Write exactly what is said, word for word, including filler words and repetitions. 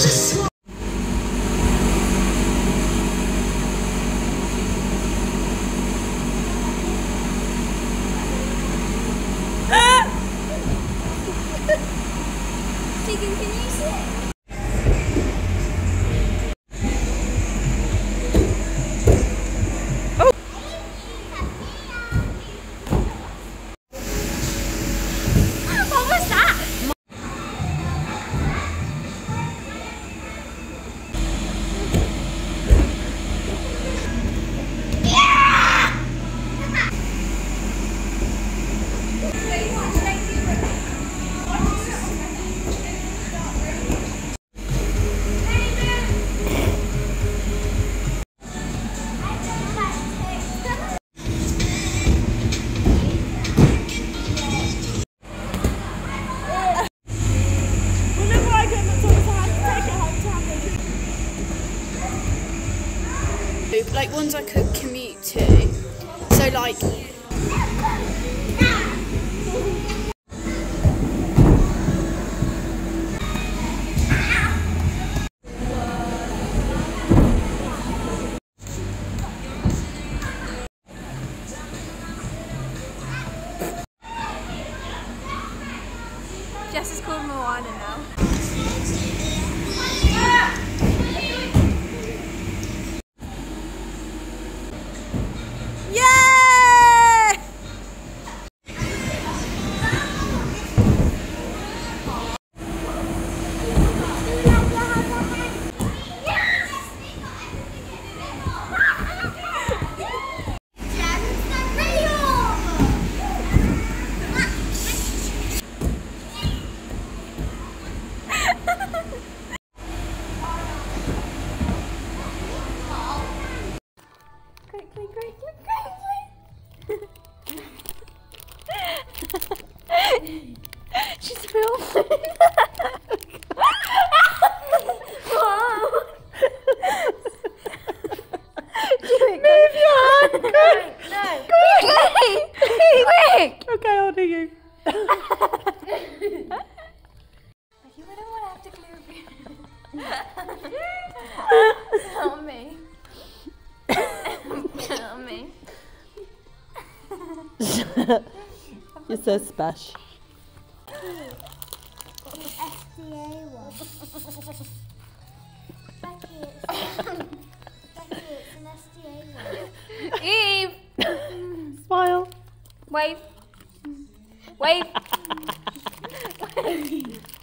Tegan, can you sit? Like ones I could commute to. So like Jess is called Moana now. Quickly, quickly, quickly! She's filming! Move your hand! Quick! No! Quickly! Quick! okay, I'll do you. You wouldn't want to have to clear it. Help me. Help me. You're so special. S D A one. Becky, it's, Becky, it's an S D A one. Eve! Smile. Wave. Wave. Wave.